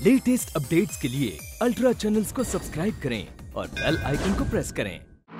Latest updates के लिए ultra channels को सब्सक्राइब करें और बेल आइकन को प्रेस करें।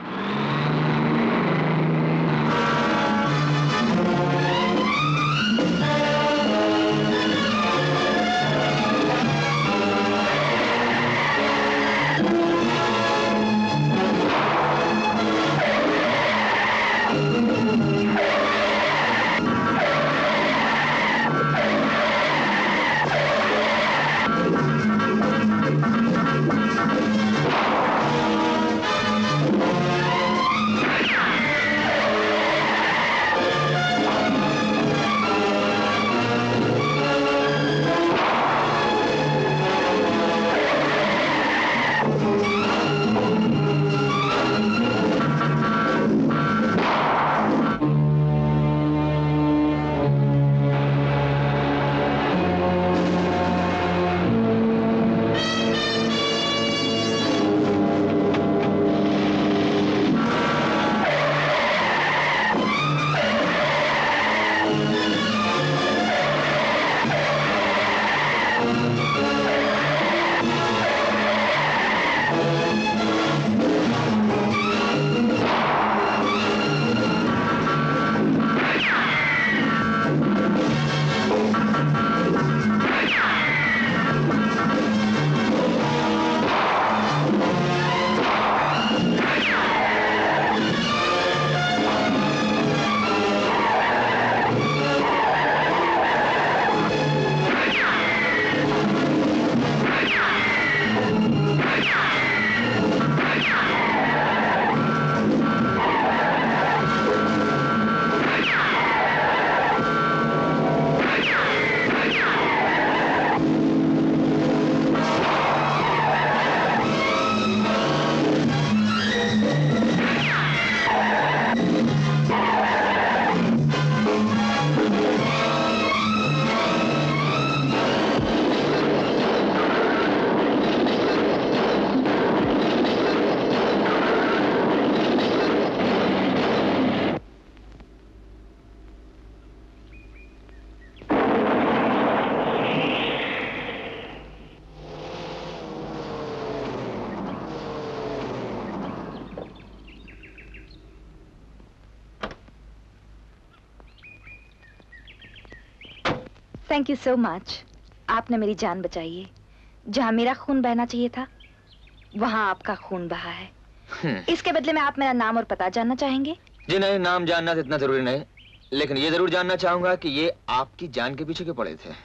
Thank you so much. आपने मेरी जान बचाई है। जहाँ मेरा खून बहना चाहिए था वहाँ आपका खून बहा है। इसके बदले में आप मेरा नाम और पता जानना चाहेंगे? जी नहीं, नाम जानना तो इतना जरूरी नहीं, लेकिन ये जरूर जानना चाहूंगा कि ये आपकी जान के पीछे क्यों पड़े थे।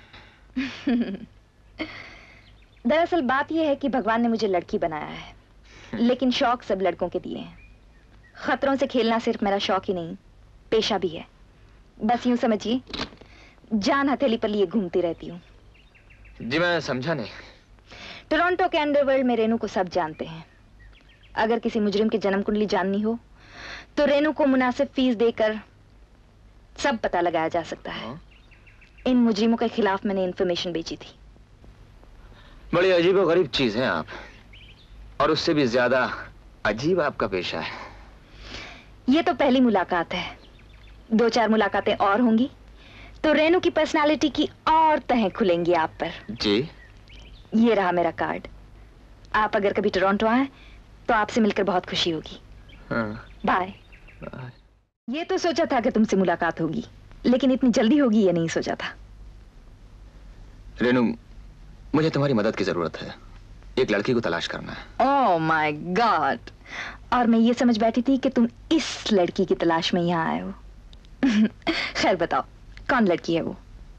दरअसल बात यह है कि भगवान ने मुझे लड़की बनाया है, लेकिन शौक सब लड़कों के दिए हैं। खतरों से खेलना सिर्फ मेरा शौक ही नहीं, पेशा भी है। बस यूं समझिए, जान हथेली पर लिए घूमती रहती हूँ। जी मैं समझा नहीं। टोरंटो के अंडरवर्ल्ड में रेनू को सब जानते हैं। अगर किसी मुजरिम की जन्म कुंडली जाननी हो तो रेनू को मुनासिब फीस देकर सब पता लगाया जा सकता है। इन मुजरिमों के खिलाफ मैंने इंफॉर्मेशन बेची थी। बड़ी अजीब और गरीब चीज है आप, और उससे भी ज्यादा अजीब आपका पेशा है। ये तो पहली मुलाकात है, 2-4 मुलाकातें और होंगी तो रेनू की पर्सनालिटी की और तहें खुलेंगी आप पर। जी ये रहा मेरा कार्ड। आप अगर कभी टोरंटो आए तो आपसे मिलकर बहुत खुशी होगी। बाय। ये तो सोचा था कि तुमसे मुलाकात होगी, लेकिन इतनी जल्दी होगी ये नहीं सोचा था। रेनू, मुझे तुम्हारी मदद की जरूरत है। एक लड़की को तलाश करना है। ओह माय गॉड, और मैं ये समझ बैठी थी कि तुम इस लड़की की तलाश में यहाँ आए हो। खैर बताओ, कौन लड़की है वो?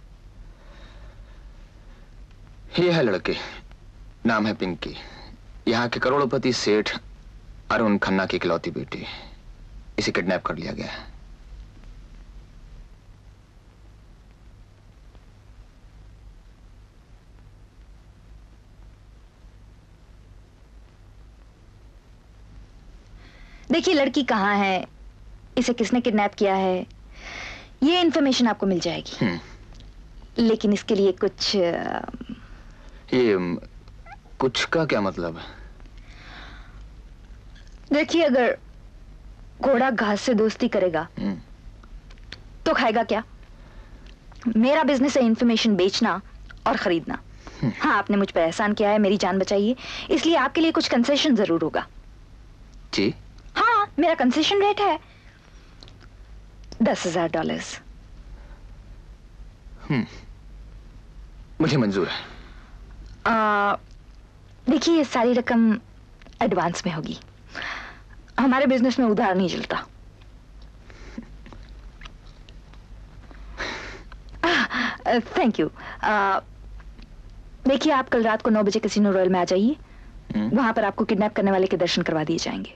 ये है लड़की, नाम है पिंकी। यहाँ के करोड़पति सेठ अरुण खन्ना की इकलौती बेटी। इसे किडनैप कर लिया गया है। देखिए लड़की कहाँ है, इसे किसने किडनैप किया है, ये इन्फॉर्मेशन आपको मिल जाएगी। लेकिन इसके लिए कुछ ये कुछ का क्या मतलब? देखिए अगर घोड़ा घास से दोस्ती करेगा तो खाएगा क्या? मेरा बिजनेस है इंफॉर्मेशन बेचना और खरीदना। हाँ, आपने मुझ पर एहसान किया है, मेरी जान बचाई है, इसलिए आपके लिए कुछ कंसेशन जरूर होगा। जी? हाँ, मेरा कंसेशन रेट है $10,000। मुझे मंजूर है। देखिए, ये सारी रकम एडवांस में होगी। हमारे बिजनेस में उधार नहीं चलता। Thank you. देखिए, आप कल रात को 9 बजे कैसीनो रॉयल में आ जाइए। वहां पर आपको किडनैप करने वाले के दर्शन करवा दिए जाएंगे।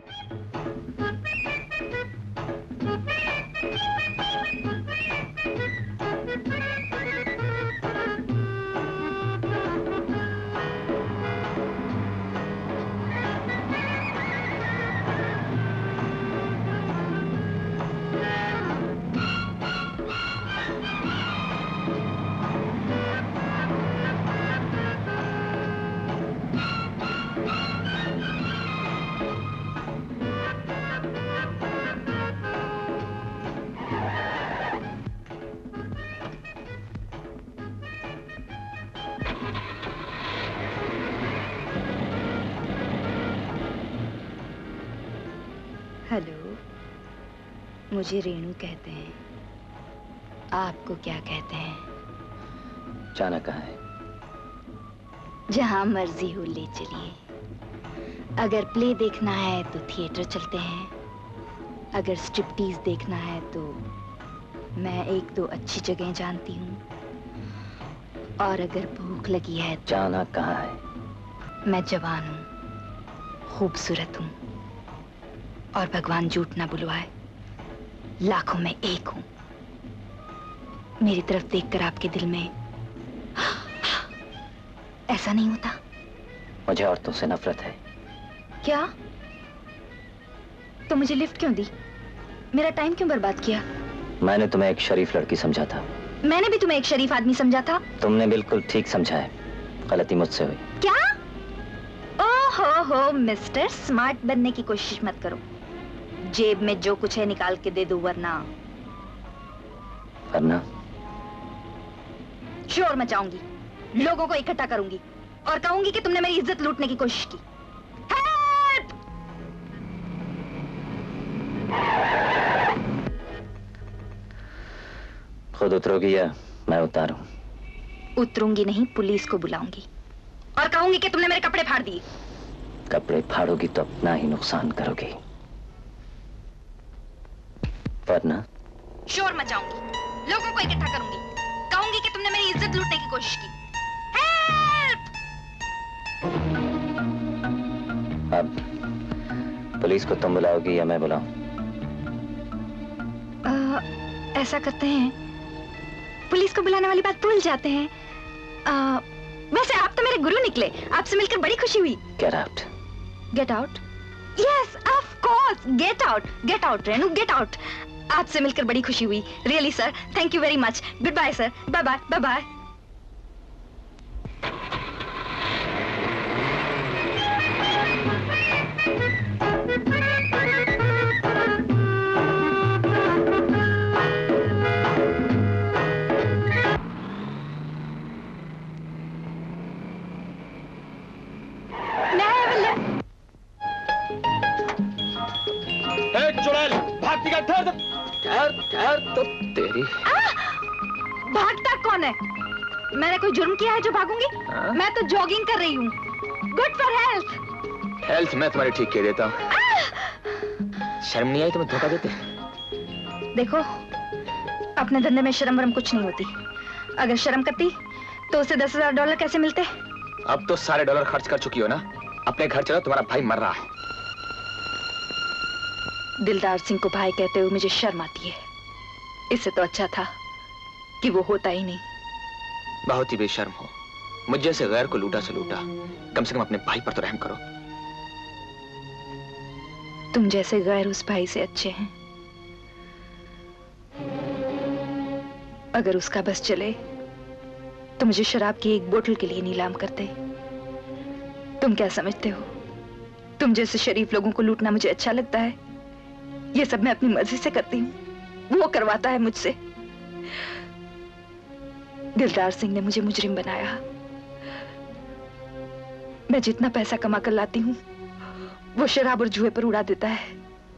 हेलो, मुझे रेणु कहते हैं। आपको क्या कहते हैं? जाना कहाँ है? जहां मर्जी हो ले चलिए। अगर प्ले देखना है तो थिएटर चलते हैं, अगर स्ट्रिपटीज देखना है तो मैं 1-2 अच्छी जगह जानती हूँ, और अगर भूख लगी है तो... जाना कहाँ है? मैं जवान हूँ, खूबसूरत हूँ, और भगवान झूठ ना बुलवाए, लाखों में एक हूँ। मेरी तरफ देखकर आपके दिल में ऐसा नहीं होता? मुझे औरतों से नफरत है। क्या? तो मुझे लिफ्ट क्यों दी? मेरा टाइम क्यों बर्बाद किया? मैंने तुम्हें एक शरीफ लड़की समझा था। मैंने भी तुम्हें एक शरीफ आदमी समझा था। तुमने बिल्कुल ठीक समझा है, गलती मुझसे हुई। क्या? ओहो मिस्टर, स्मार्ट बनने की कोशिश मत करो। जेब में जो कुछ है निकाल के दे दो, वरना शोर मचाऊंगी, लोगों को इकट्ठा करूंगी और कहूंगी कि तुमने मेरी इज्जत लूटने की कोशिश की। हेल्प! खुद उतरोगी या मैं उतारूं? उतरूंगी नहीं, पुलिस को बुलाऊंगी और कहूंगी कि तुमने मेरे कपड़े फाड़ दिए। कपड़े फाड़ोगी तो अपना ही नुकसान करोगी, वरना शोर मचाऊंगी, लोगों को इकट्ठा करूंगी, कहूंगी कि तुमने मेरी इज्जत लूटने की कोशिश की। हेल्प! अब पुलिस को तुम बुलाओगी या मैं बुलाऊं? ऐसा करते हैं, पुलिस को बुलाने वाली बात भूल जाते हैं। वैसे आप तो मेरे गुरु निकले, आपसे मिलकर बड़ी खुशी हुई। Get out. Get out? Yes, of course, get out. Get out Renu, get out. आपसे मिलकर बड़ी खुशी हुई। Really sir, thank you very much. Goodbye sir, bye bye, bye bye. ठहर तो तेरी। भागता कौन है? मैंने कोई जुर्म किया है जो भागूंगी? मैं तो जॉगिंग कर रही हूँ। Good for health. हेल्थ मैं तुम्हारी ठीक कह देता हूँ। शर्म नहीं आई तुम्हें धोखा देते? देखो, अपने धंधे में शर्म वरम कुछ नहीं होती। अगर शर्म करती तो उसे $10,000 कैसे मिलते? अब तो सारे डॉलर खर्च कर चुकी हो ना। अपने घर चलो, तुम्हारा भाई मर रहा है। दिलदार सिंह को भाई कहते हुए मुझे शर्म आती है। इससे तो अच्छा था कि वो होता ही नहीं। बहुत ही बेशर्म हो। मुझ जैसे गैर को लूटा से लूटा, कम से कम अपने भाई पर तो रहम करो। तुम जैसे गैर उस भाई से अच्छे हैं। अगर उसका बस चले तो मुझे शराब की एक बोतल के लिए नीलाम करते। तुम क्या समझते हो? तुम जैसे शरीफ लोगों को लूटना मुझे अच्छा लगता है? ये सब मैं अपनी मर्जी से करती हूँ, वो करवाता है मुझसे। दिलदार सिंह ने मुझे मुजरिम बनाया, मैं जितना पैसा कमा कर लाती हूँ वो शराब और जुए पर उड़ा देता है।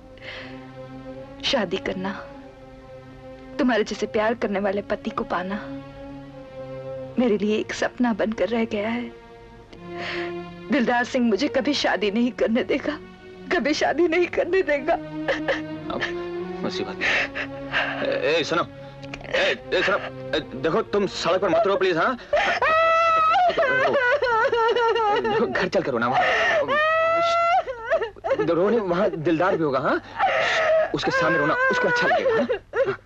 शादी करना, तुम्हारे जैसे प्यार करने वाले पति को पाना मेरे लिए एक सपना बनकर रह गया है। दिलदार सिंह मुझे कभी शादी नहीं करने देगा, कभी शादी नहीं करने देगा। मुसीबत। ए सुनो, ए सुनो, देखो तुम सड़क पर मत रो प्लीज। हाँ, घर चल कर रोना, रोने वहां दिलदार भी होगा। हाँ, उसके सामने रोना उसको अच्छा लगेगा। हाँ?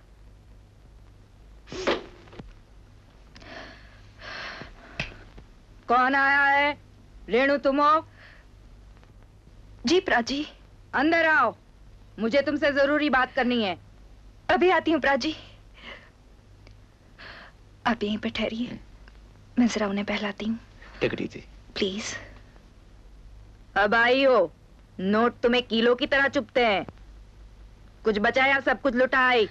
कौन आया है? रेणु तुम हो? जी प्राची। अंदर आओ, मुझे तुमसे जरूरी बात करनी है। अभी आती हूँ प्राची। आप यहीं पे ठहरिए, मैं जरा उन्हें बहलाती हूँ। Take it easy please. अब आई हो, नोट तुम्हें किलो की तरह चुभते हैं। कुछ बचाया, सब कुछ लुटाई।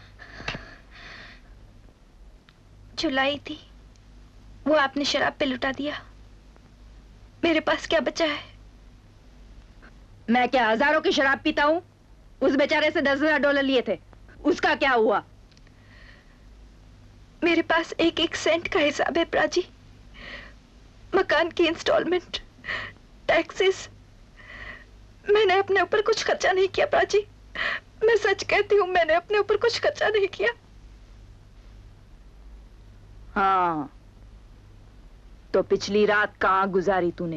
जो लाई थी वो आपने शराब पे लुटा दिया। मेरे पास क्या बचा है? मैं क्या हजारों की शराब पीता हूँ? उस बेचारे से $10,000 लिए थे, उसका क्या हुआ? मेरे पास एक एक सेंट का हिसाब है प्राची। मकान की इंस्टॉलमेंट, टैक्सेस। मैंने अपने ऊपर कुछ खर्चा नहीं किया प्राची। मैं सच कहती हूँ, मैंने अपने ऊपर कुछ खर्चा नहीं किया। हाँ, तो पिछली रात कहाँ गुजारी तूने?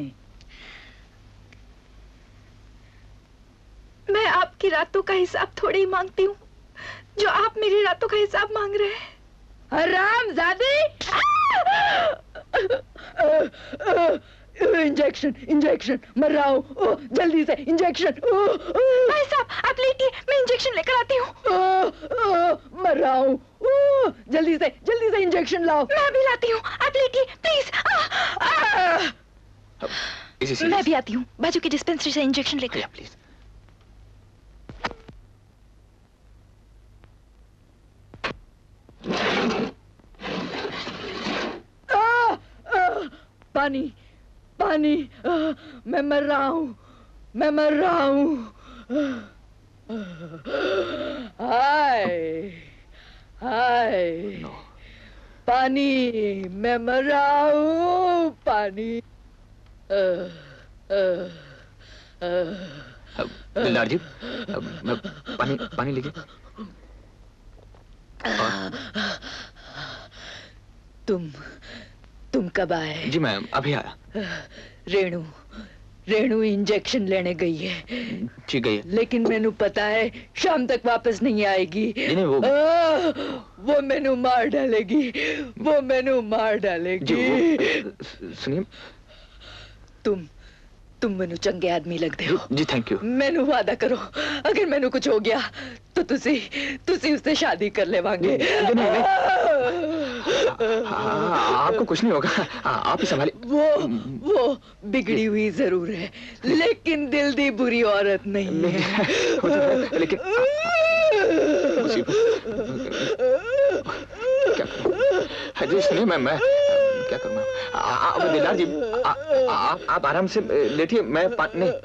मैं आपकी रातों का हिसाब थोड़ी ही मांगती हूँ जो आप मेरी रातों का हिसाब मांग रहे हैं। हरामजादी! इंजेक्शन, इंजेक्शन, मर रहा हूँ, जल्दी से इंजेक्शन। भाई साहब आप लेटिए, मैं इंजेक्शन लेकर आती हूँ। मर रहा हूँ, जल्दी से इंजेक्शन लाओ। मैं भी लाती हूँ, आप लेटिए प्लीज। मैं भी आती हूँ, बाजू की डिस्पेंसरी से इंजेक्शन लेकर। प्लीज। पानी, पानी, मैं मर रहा हूँ, मैं मर रहा हूँ। हाय, हाय, पानी, मैं मर रहा हूँ, पानी। दिलदार जी, मैं पानी लेके। तुम कब आए? जी मैं अभी आया। रेणु इंजेक्शन लेने गई है। जी गई है। लेकिन मैनू पता है शाम तक वापस नहीं आएगी। नहीं, वो मैनू मार डालेगी, वो मैनू मार डालेगी। जी सुनिए, तुम मैनू चंगे आदमी लगते हो। जी थैंक यू। मैनू वादा करो, अगर मैनू कुछ हो गया तो तुसी उससे शादी कर लेवांगे। आपको कुछ नहीं होगा, आप ही संभालिए। वो बिगड़ी हुई जरूर है, लेकिन दिल दी बुरी औरत नहीं है। लेकिन क्या करूं? जी सुनिए, मैं क्या करूं? दिलदार जी, आप आराम से लेटिए, मैं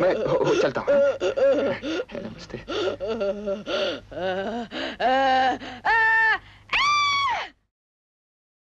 चलता हूँ। नमस्ते।